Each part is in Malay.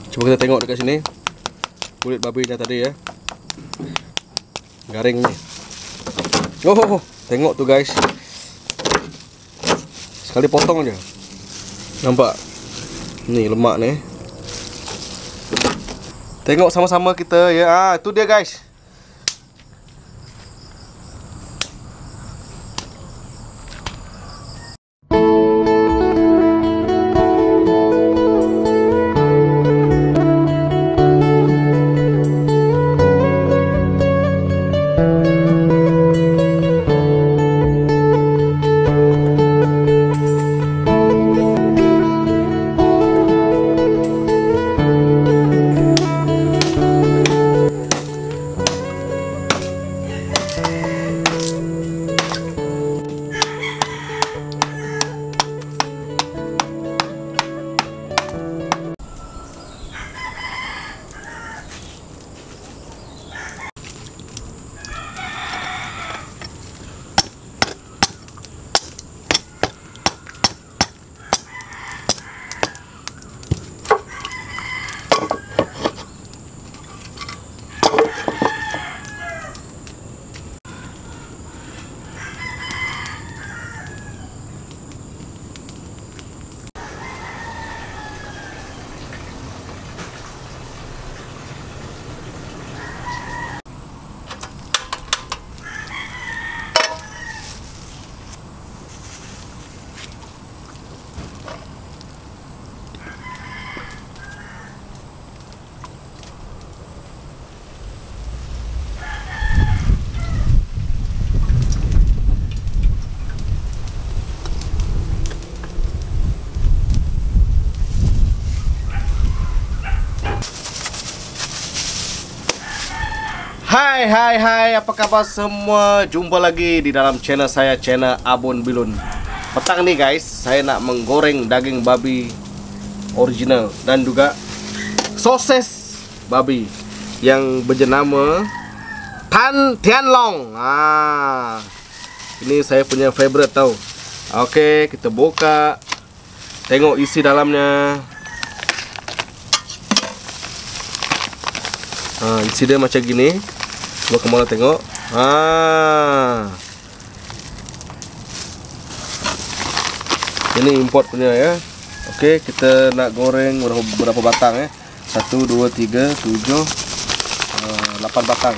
Coba kita tengok dekat sini kulit babinya tadi ya, garing nih. Oh, tengok tuh guys, sekali potong aja nampak nih lemak nih. Tengok sama-sama kita ya. Itu dia guys. Hai, apa kabar semua? Jumpa lagi di dalam channel saya, channel Abon Bilun. Petang nih guys, saya nak menggoreng daging babi original dan juga sosis babi yang berjenama Tan Tian Long. Ini saya punya favorite tau. Oke, kita buka, tengok isi dalamnya. Isi dia macam gini. Coba kemana tengok. Ini import punya ya. Oke, kita nak goreng berapa batang ya? 1, 2, 3, 7, 8 batang.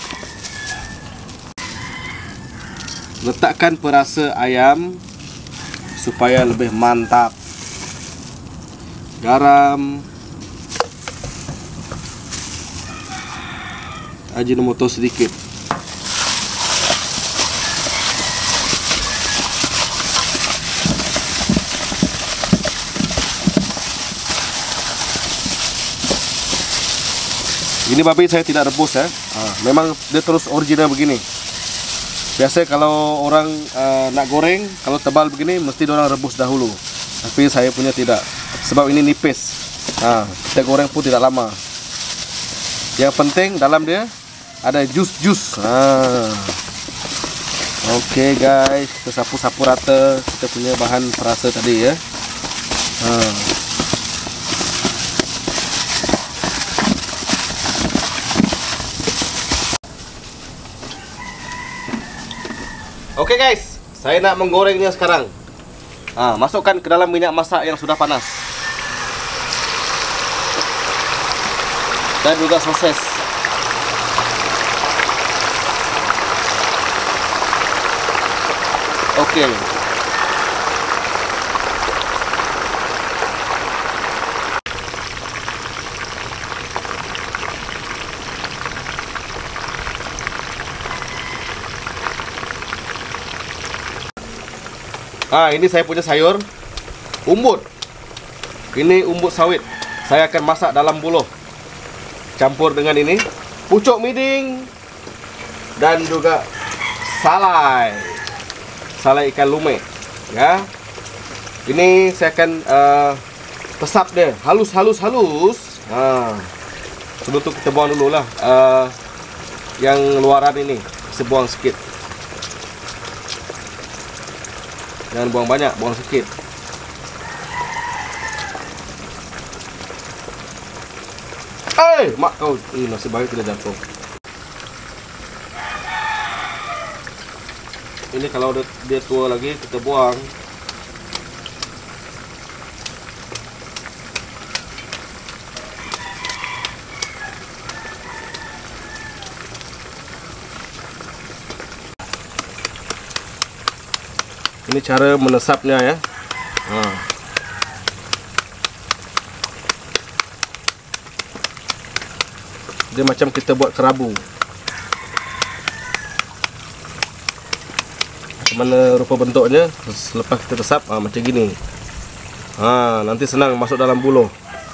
Letakkan perasa ayam supaya lebih mantap. Garam, Ajinomoto sedikit. Ini babi saya tidak rebus ya. Memang dia terus original begini. Biasanya kalau orang nak goreng, kalau tebal begini mesti orang rebus dahulu. Tapi saya punya tidak, sebab ini nipis. Kita goreng pun tidak lama. Yang penting dalam dia ada jus. Oke guys, kita sapu-sapu rata kita punya bahan perasa tadi ya. Oke guys, saya nak menggorengnya sekarang. Masukkan ke dalam minyak masak yang sudah panas. Dan juga sosis. Oke. Ini saya punya sayur umbut. Ini umbut sawit. Saya akan masak dalam buluh. Campur dengan ini pucuk miding dan juga salai ikan lume ya. Ini saya akan pesap dia halus. Sebelum itu kita buang dulu lah yang luaran ini, kita buang sedikit, jangan buang banyak, buang sedikit. Mak kau, nasib baik tidak jatuh. Ini kalau dia tua lagi kita buang. Ini cara menesapnya ya. Dia macam kita buat kerabu. Mana rupa bentuknya selepas kita resap macam gini. Nanti senang masuk dalam buluh.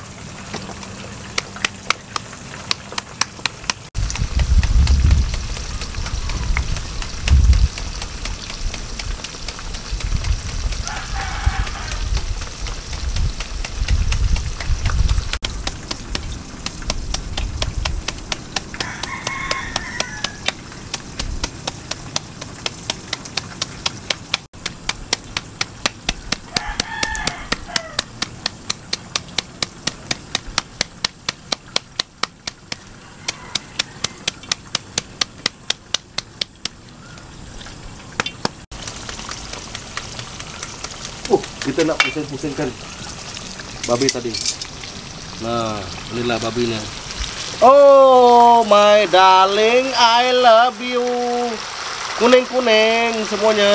Kita nak pusing-pusingkan babi tadi. Nah, inilah babinya. Oh my darling, I love you. Kuning-kuning semuanya.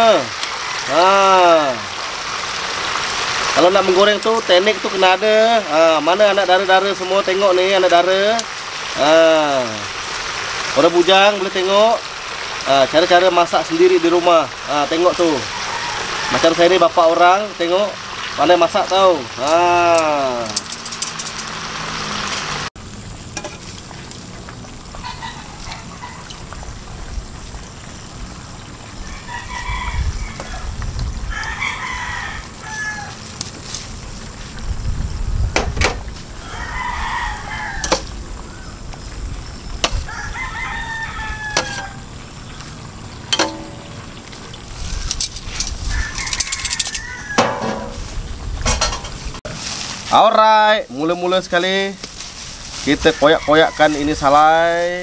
Kalau nak menggoreng tuh teknik tuh kena ada. Mana anak dara-dara semua, tengok nih anak dara. Orang bujang boleh tengok. Cara-cara masak sendiri di rumah. Tengok tuh. Macam saya ni bapak orang, tengok pandai masak tahu. Alright, mula-mula sekali kita koyak-koyakkan ini salai.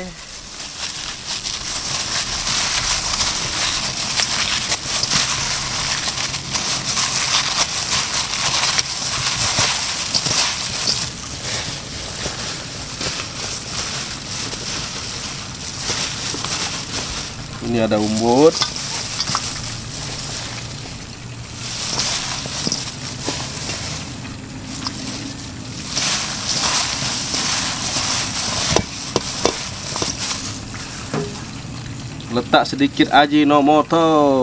Ini ada umbut. Letak sedikit Ajinomoto.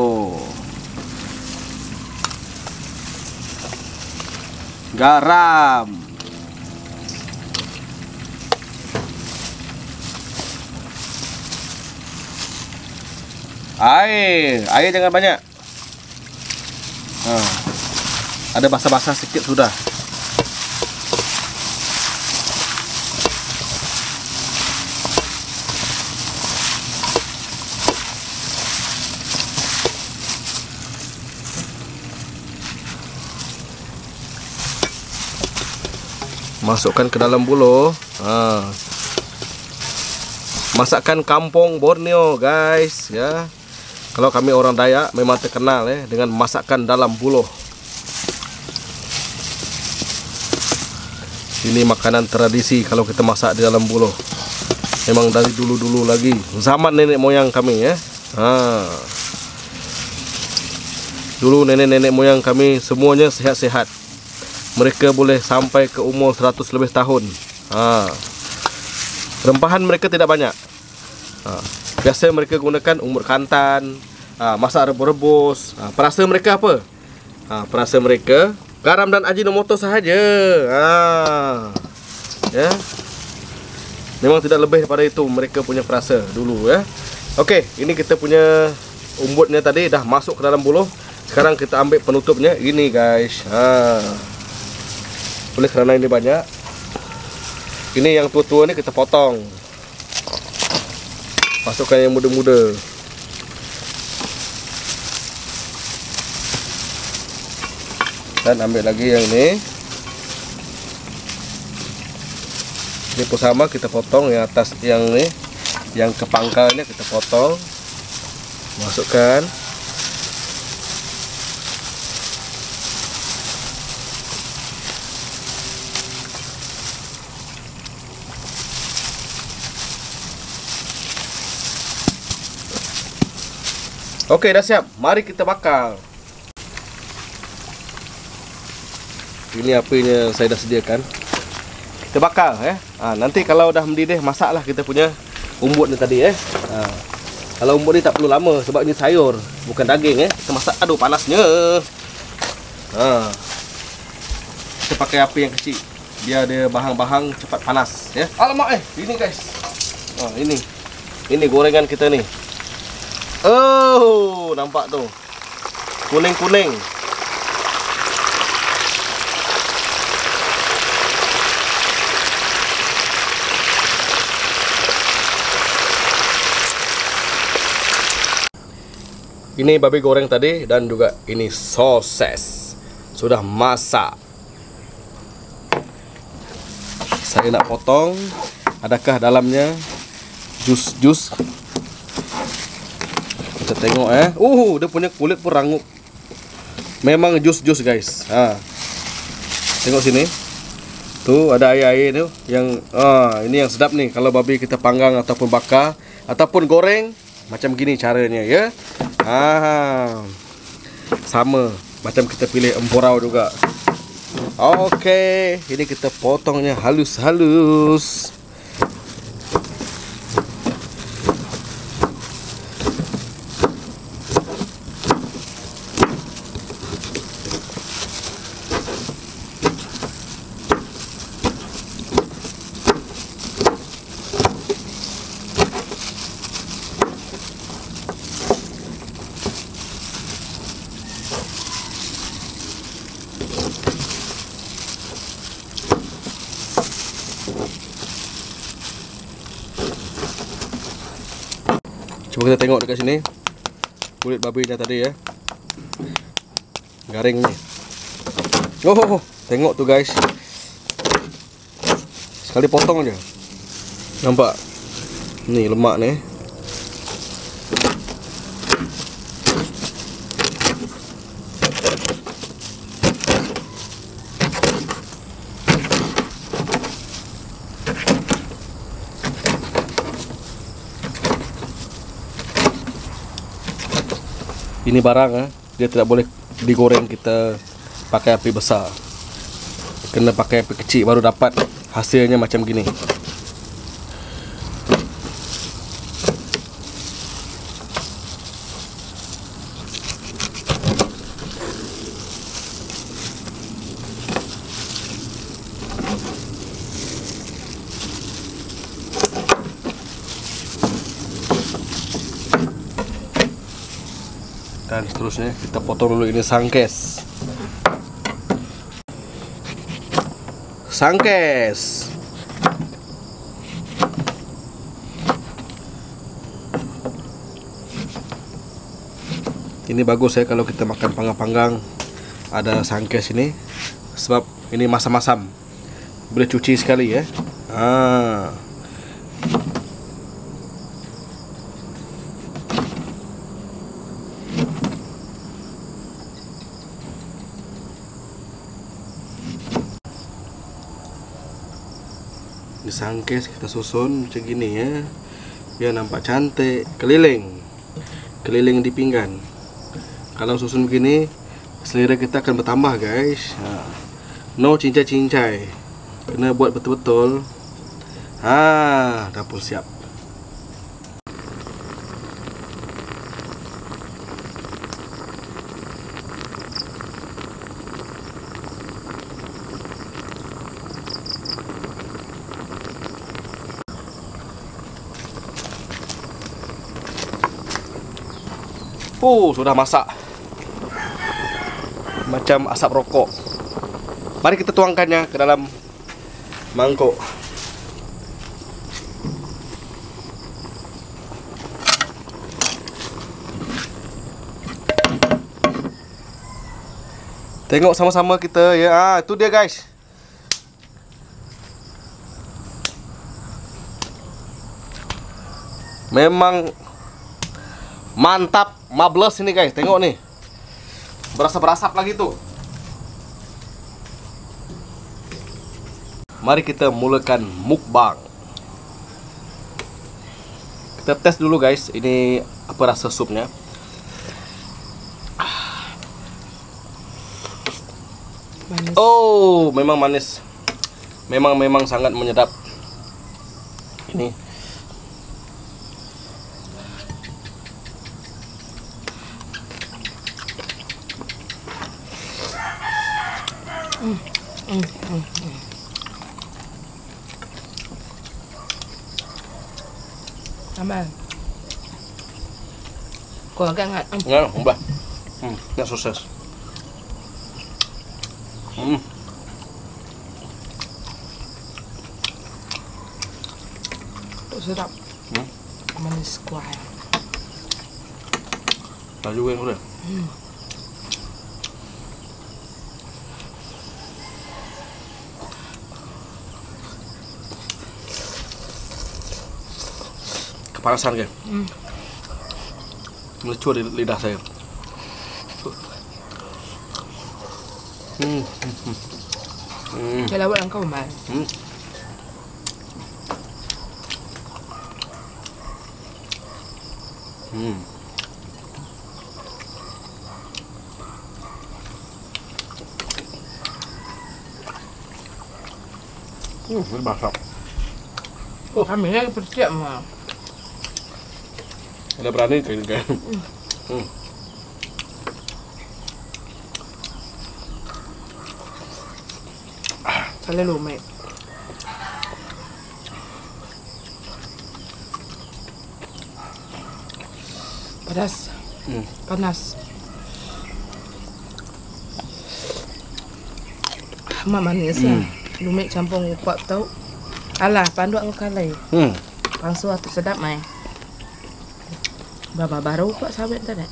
Garam. Air jangan banyak. Ada basah-basah sedikit sudah. Masukkan ke dalam buluh. Masakan kampung Borneo guys ya. Kalau kami orang Dayak memang terkenal ya dengan masakan dalam buluh. Ini makanan tradisi kalau kita masak di dalam buluh. Memang dari dulu-dulu lagi, zaman nenek moyang kami ya. Dulu nenek-nenek moyang kami semuanya sehat-sehat. Mereka boleh sampai ke umur 100 lebih tahun. Rempahan mereka tidak banyak. Biasa mereka gunakan umur kantan, masak rebus-rebus. Perasa mereka apa? Perasa mereka garam dan Ajinomoto sahaja. Ya. Memang tidak lebih daripada itu mereka punya perasa dulu ya. Okey, ini kita punya umbutnya tadi dah masuk ke dalam buluh. Sekarang kita ambil penutupnya ini guys. Oleh kerana ini banyak, ini yang tua-tua ni kita potong. Masukkan yang muda-muda. Dan ambil lagi yang ini. Ini pun sama, kita potong yang atas, yang ini, yang ke pangkalnya kita potong, masukkan. Oke, dah siap. Mari kita bakar. Ini apinya saya dah sediakan. Kita bakar ya. Nanti kalau dah mendidih, masaklah kita punya umbut ni tadi ya. Kalau umbut ni tak perlu lama sebab ini sayur, bukan daging ya. Kita masak, aduh panasnya. Kita pakai api yang kecil biar dia bahang-bahang cepat panas ya. Alamak ini guys. Ini gorengan kita ni. Oh, nampak tu. Kuning-kuning. Ini babi goreng tadi dan juga ini sosis. Sudah masak. Saya nak potong. Adakah dalamnya jus-jus? Kita tengok dia punya kulit pun rangup. Memang jus-jus guys. Tengok sini. Tuh ada air-air tu yang ini yang sedap nih kalau babi kita panggang ataupun bakar ataupun goreng macam gini caranya ya. Sama macam kita pilih empurau juga. Oke, ini kita potongnya halus-halus. Coba kita tengok dekat sini kulit babinya tadi ya, garing ni. Tengok tu guys, sekali potong aja nampak ni lemak ni. Ini barang dia tidak boleh digoreng kita pakai api besar. Kena pakai api kecil baru dapat hasilnya macam gini. Dan seterusnya kita potong dulu ini sangkes. Sangkes. Ini bagus ya kalau kita makan panggang-panggang ada sangkes ini, sebab ini masam-masam. Boleh cuci sekali ya. Di sangkes kita susun macam gini ya, biar nampak cantik. Keliling di pinggan. Kalau susun begini, selera kita akan bertambah guys. No cincai-cincai, kena buat betul-betul. Dapur siap. Sudah masak macam asap rokok. Mari kita tuangkannya ke dalam mangkuk. Tengok sama-sama kita ya. Itu dia guys. Memang mantap, mables ini guys. Tengok nih. Berasap-berasap lagi tuh. Mari kita mulakan mukbang. Kita tes dulu guys, ini apa rasa supnya. Manis. Oh, memang manis. Memang sangat menyedap. Ini. Aman. Kau agak hangat. Nggak, umbah. Nggak sukses. Sedap. Manis kuah. Nah juga yang udah. Kepanasan kan? Melecur di lidah saya. Saya lawat engkau mal. Masak. Oh, kami ni persiap mah. Ada berani kayak gini. Saya lumai. Pedas. Panas. Mak manis lah. Lumai campur upak tau. Alah, pandu ang kalay. Pangsu atau sedap mai. Baba baru upak sawit tadi.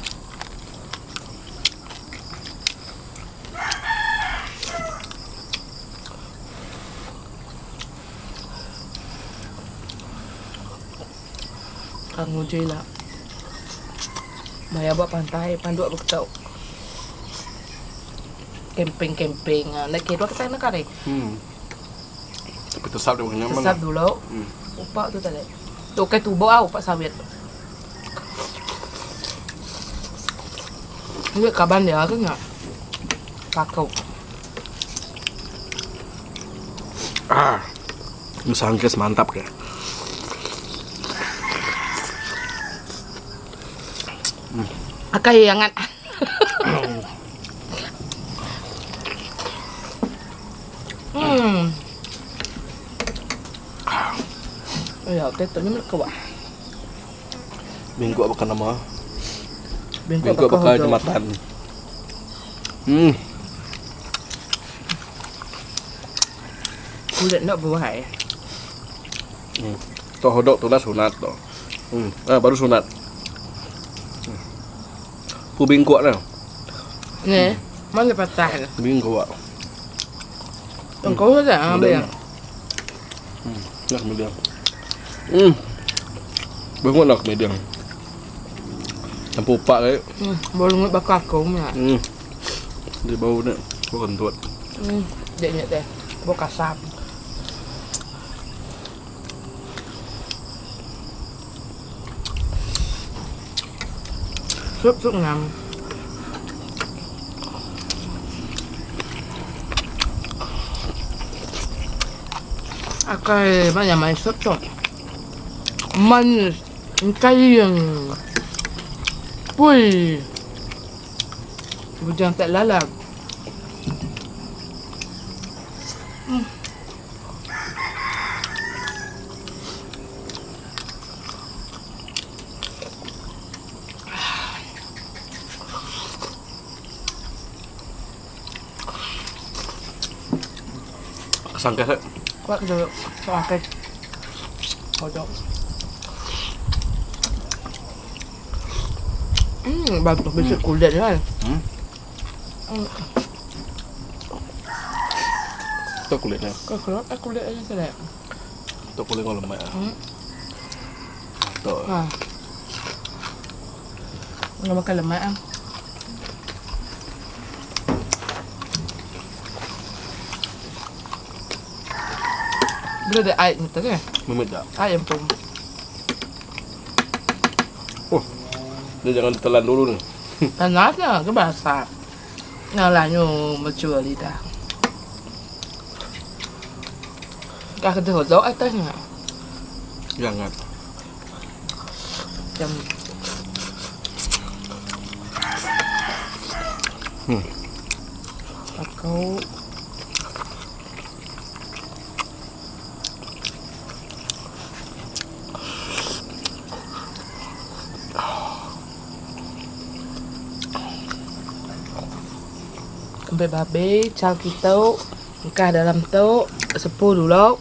Kang Ujoy lah. Maya buat pantai, pandu aku tahu. Camping. Nak kira kita nak kari. Tapi tesap dia punya Tesap dulu. Upak tu tadi. Tu ke tubuh upak sawit. Ini kaban dia tu enggak? Pakau. Ini sangkes mantap ya. Akai yang hangat. Ya, kita ni melekau. Minggu apa nama? Bengkok Minggu apa jembatan? Kulit nak buah. Toh hodok tu lah sunat toh. Baru sunat. Pu bingkok lah. Ni, mana patah? Bingkok. Engkau saja ambil yang. Nak mediang. Bengok nak mediang. Campur upak kayak. Boleh ngut bakar kau ni. Dia bau ni, bau kentut. Dia deh, bau kasar. Sup ngam. Akai banyak main sup tu. Manis, kayang. Pui. Bujang tak lalap. Sangkes. Kuat dulu. Pakai. Kodok. Bagus besar kulit kan. Itu kulitnya. Kau kulit aja sedap. Itu kulit kalau lemak. Betul. Nggak makan lemak ah. Bila ada air gitu kan? Memit tak? Ayam pun. Oh, dia jangan ditelan dulu nih. Panasnya ke basah. Nyalanya macam lidah. Kak ada hodok atasnya. Jangan. Jam. Aku sampai babe cal kita engkah dalam tu sepuh dulu.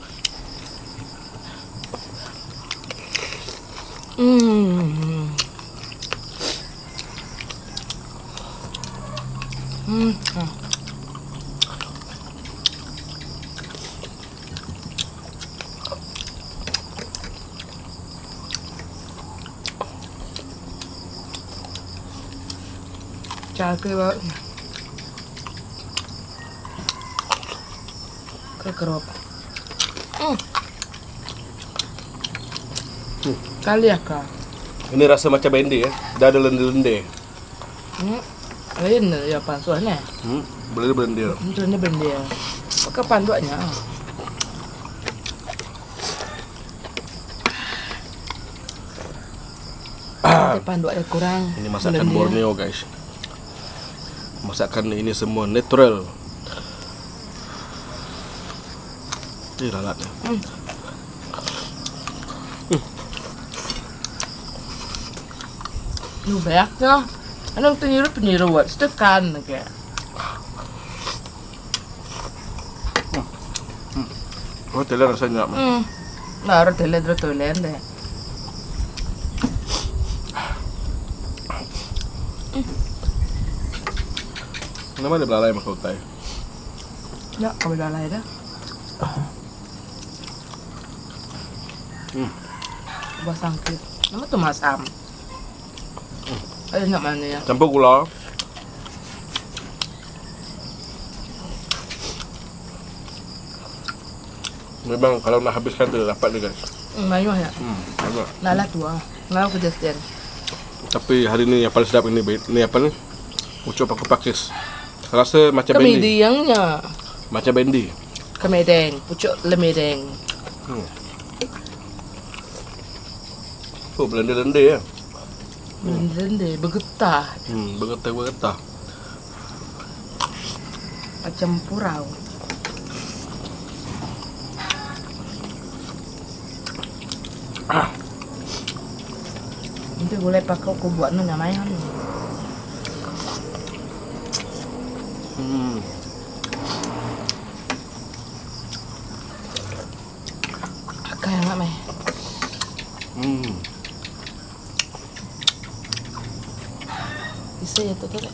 Cal ke kerop. Kali ya kak. Ini rasa macam bendi ya. Dah ada lende-lende. Lain ya pansuannya. Boleh bendi. Ini bendi ya. Pakai panduannya. Panduannya kurang. Ini masakan Borneo guys. Masakan ini semua natural. Ini lalatnya. Lu banyaknya. Anong penyiru buat setekan kayak. Oh, telan rasanya. Nah, orang telan deh. Kenapa ada belalai sama kautai? Ya, kau belalai dah. Buah sangkit. Nama tu masam. Ada nak mana ya? Campur gula. Memang kalau nak habiskan tu dapat dia guys. Banyak ya? Banyak. Lala tua. Lala kerja sekian. Tapi hari ni yang paling sedap ini apa ni? Ucap aku pakis. Rasa macam bendi. Kemediangnya. Macam bendi. Kemedeng. Pucuk lemedeng. Oh, belende-lende ya. Belende bergetah. Bergetah-bergetah. Macam purau. Nanti boleh pakai aku buat namanya. Kayak nggak meh? Bisa ya tuh deh.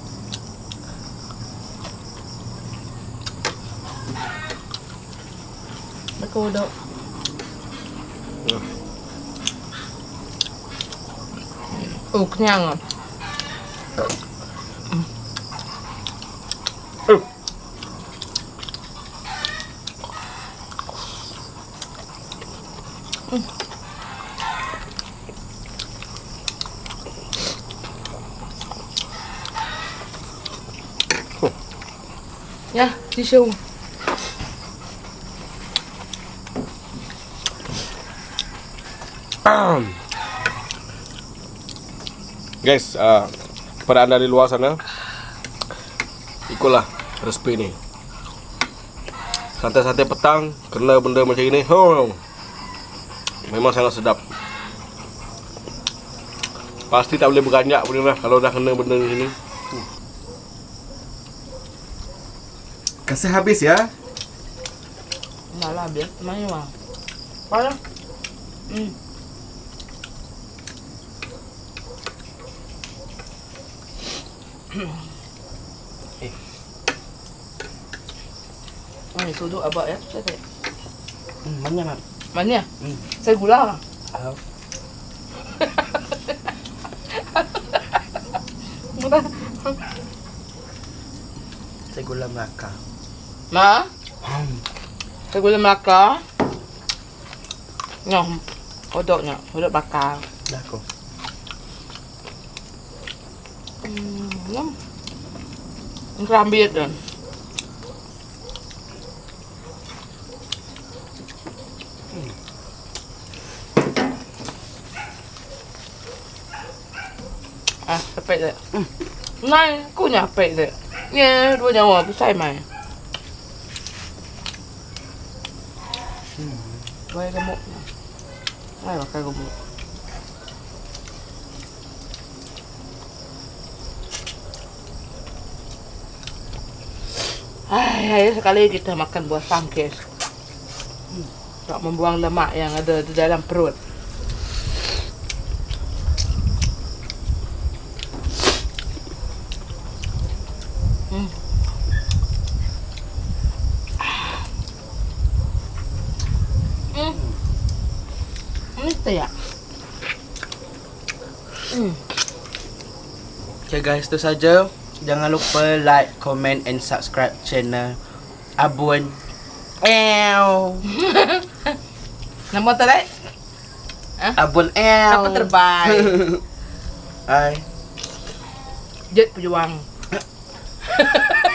Aku udah. Kenyang. Ya, tisu. Guys, kepada anda di luar sana, ikutlah resep ini. Santai-santai petang, kena benda macam ini, memang sangat sedap. Pasti tak boleh beranjak pun lah kalau dah kena benda ini. Kasih habis ya. Dah lah, biar temannya mah. Apa? Ini sudut abak ya, saya. Mana man? Mana? Saya gula. Saya gula Melaka. Ma? Saya gula Melaka. Nyom. Kodoknya. Kodok bakar. Dah ko. Nyom. Kerambit dan. Capek deh. Này, cô nhà capek deh. Nghe đua nhau mà say mày. Quay cái mụn. Này pakai gemuk. Ayo sekali kita makan buah sangkis. Tak membuang lemak yang ada di dalam perut. Ini ya. Okay guys, itu saja. Jangan lupa like, comment and subscribe channel Abun. Nama tadi? Abun. Siapa terbaik? Hai. Jet pejuang.